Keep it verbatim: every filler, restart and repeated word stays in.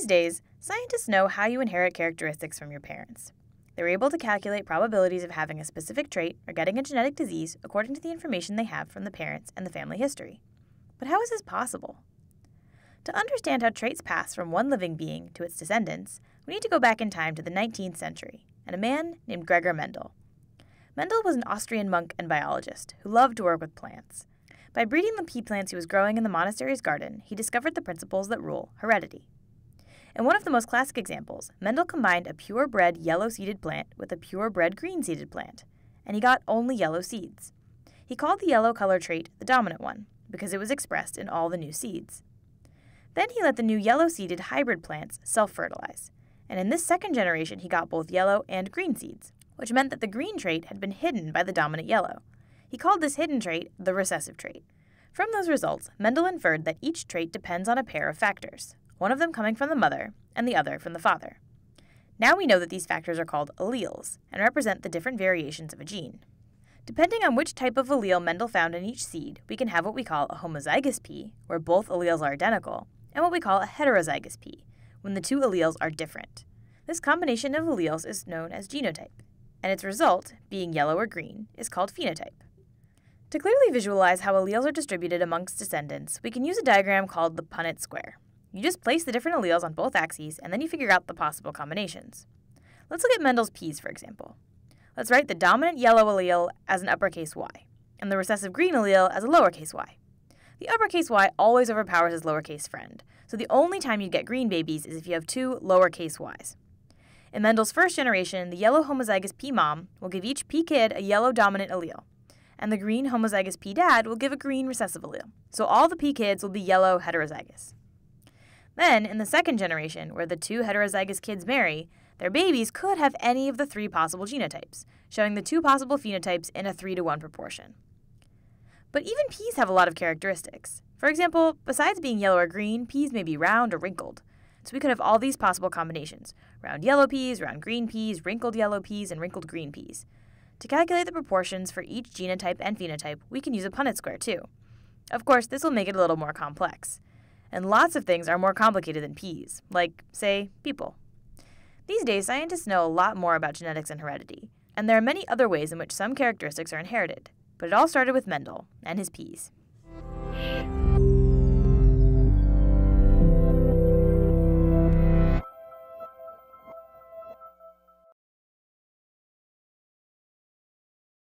days, scientists know how you inherit characteristics from your parents. They're able to calculate probabilities of having a specific trait or getting a genetic disease according to the information they have from the parents and the family history. But how is this possible? To understand how traits pass from one living being to its descendants, we need to go back in time to the nineteenth century and a man named Gregor Mendel. Mendel was an Austrian monk and biologist who loved to work with plants. By breeding the pea plants he was growing in the monastery's garden, he discovered the principles that rule heredity. In one of the most classic examples, Mendel combined a purebred yellow-seeded plant with a purebred green-seeded plant, and he got only yellow seeds. He called the yellow color trait the dominant one, because it was expressed in all the new seeds. Then he let the new yellow-seeded hybrid plants self-fertilize, and in this second generation he got both yellow and green seeds, which meant that the green trait had been hidden by the dominant yellow. He called this hidden trait the recessive trait. From those results, Mendel inferred that each trait depends on a pair of factors, one of them coming from the mother and the other from the father. Now we know that these factors are called alleles and represent the different variations of a gene. Depending on which type of allele Mendel found in each seed, we can have what we call a homozygous pea, where both alleles are identical, and what we call a heterozygous pea, when the two alleles are different. This combination of alleles is known as genotype, and its result, being yellow or green, is called phenotype. To clearly visualize how alleles are distributed amongst descendants, we can use a diagram called the Punnett square. You just place the different alleles on both axes, and then you figure out the possible combinations. Let's look at Mendel's peas, for example. Let's write the dominant yellow allele as an uppercase y, and the recessive green allele as a lowercase y. The uppercase y always overpowers its lowercase friend, so the only time you get green babies is if you have two lowercase y's. In Mendel's first generation, the yellow homozygous pea mom will give each pea kid a yellow dominant allele, and the green homozygous pea dad will give a green recessive allele, so all the pea kids will be yellow heterozygous. Then, in the second generation, where the two heterozygous kids marry, their babies could have any of the three possible genotypes, showing the two possible phenotypes in a three to one proportion. But even peas have a lot of characteristics. For example, besides being yellow or green, peas may be round or wrinkled. So we could have all these possible combinations: round yellow peas, round green peas, wrinkled yellow peas, and wrinkled green peas. To calculate the proportions for each genotype and phenotype, we can use a Punnett square too. Of course, this will make it a little more complex. And lots of things are more complicated than peas, like, say, people. These days, scientists know a lot more about genetics and heredity, and there are many other ways in which some characteristics are inherited, but it all started with Mendel and his peas.